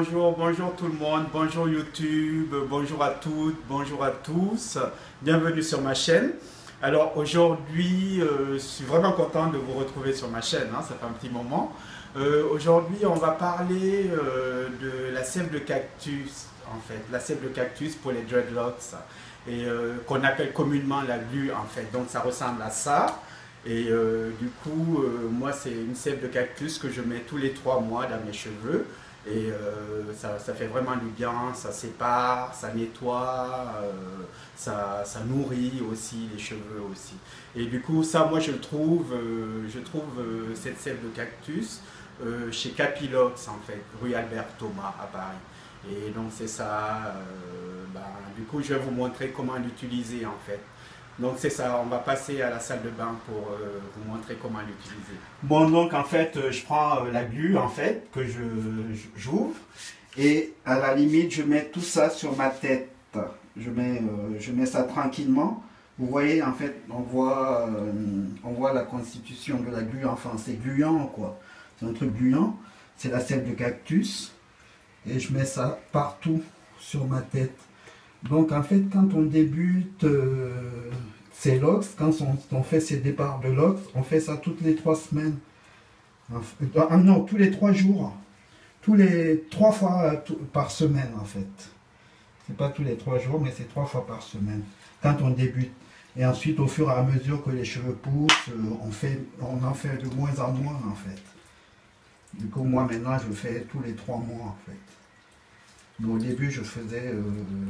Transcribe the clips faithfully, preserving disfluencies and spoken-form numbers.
bonjour, bonjour tout le monde, bonjour YouTube, bonjour à toutes, bonjour à tous, bienvenue sur ma chaîne. Alors aujourd'hui, euh, je suis vraiment content de vous retrouver sur ma chaîne, hein, ça fait un petit moment. Euh, aujourd'hui, on va parler euh, de la sève de cactus, en fait, la sève de cactus pour les dreadlocks, et euh, qu'on appelle communément la glu, en fait, donc ça ressemble à ça. Et euh, du coup, euh, moi, c'est une sève de cactus que je mets tous les trois mois dans mes cheveux. Et euh, ça, ça fait vraiment du bien, ça sépare, ça nettoie, euh, ça, ça nourrit aussi les cheveux aussi. Et du coup, ça, moi, je trouve, euh, je trouve euh, cette sève de cactus euh, chez Capilox, en fait, rue Albert Thomas à Paris. Et donc, c'est ça. Euh, ben, du coup, je vais vous montrer comment l'utiliser, en fait. Donc c'est ça, on va passer à la salle de bain pour euh, vous montrer comment l'utiliser. Bon, donc en fait, euh, je prends euh, la glu en fait, que je j'ouvre, et à la limite, je mets tout ça sur ma tête. Je mets, euh, je mets ça tranquillement. Vous voyez, en fait, on voit, euh, on voit la constitution de la glu, enfin c'est gluant quoi. C'est un truc gluant, c'est la sève de cactus, et je mets ça partout sur ma tête. Donc en fait, quand on débute euh, ces locks, quand on, on fait ces départs de locks, on fait ça toutes les trois semaines. Ah non, tous les trois jours. Tous les trois fois tout, par semaine en fait. C'est pas tous les trois jours, mais c'est trois fois par semaine. Quand on débute. Et ensuite, au fur et à mesure que les cheveux poussent, on, fait, on en fait de moins en moins en fait. Du coup, moi maintenant, je le fais tous les trois mois en fait. Mais au début, je faisais... Euh,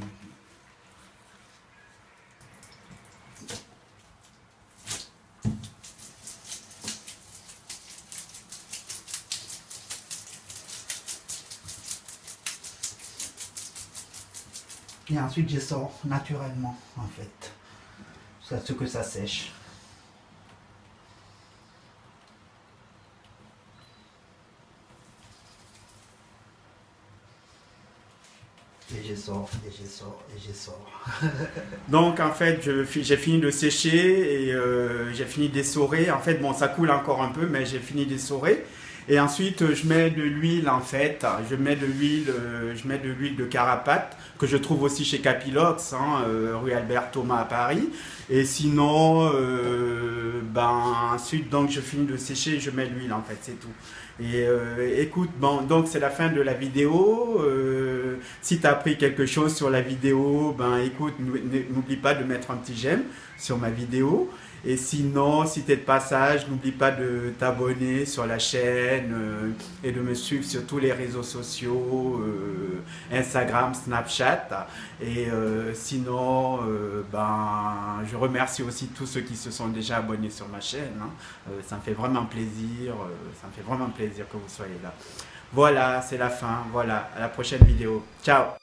Et ensuite, je sors naturellement, en fait. C'est ce que ça sèche. Et je sors, et je sors, et je sors. Donc, en fait, j'ai fini de sécher et euh, j'ai fini d'essorer. En fait, bon, ça coule encore un peu, mais j'ai fini d'essorer. Et ensuite, je mets de l'huile, en fait. Je mets de l'huile, euh, je mets de l'huile de carapate, que je trouve aussi chez Capilox, hein, euh, rue Albert Thomas à Paris. Et sinon, euh, ben, ensuite, donc, je finis de sécher et je mets l'huile, en fait, c'est tout. Et euh, écoute, bon, donc c'est la fin de la vidéo. Euh, si tu as appris quelque chose sur la vidéo, ben écoute, n'oublie pas de mettre un petit j'aime sur ma vidéo. Et sinon, si tu es de passage, n'oublie pas de t'abonner sur la chaîne euh, et de me suivre sur tous les réseaux sociaux, euh, Instagram, Snapchat. Et euh, sinon, euh, ben, je remercie aussi tous ceux qui se sont déjà abonnés sur ma chaîne. Hein. Euh, ça me fait vraiment plaisir, euh, ça me fait vraiment plaisir que vous soyez là. Voilà, c'est la fin. Voilà, à la prochaine vidéo. Ciao!